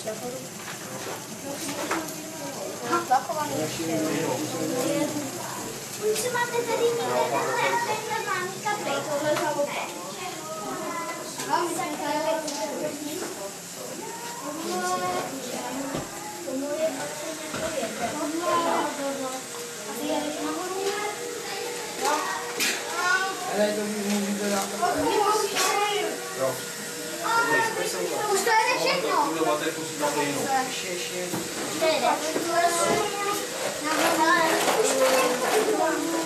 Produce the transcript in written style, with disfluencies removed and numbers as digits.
Už máte tady někde tenhle mámka prej, tohle zavopne. Ale to můžete dát. Už to jede všechno. Ještě. To jede.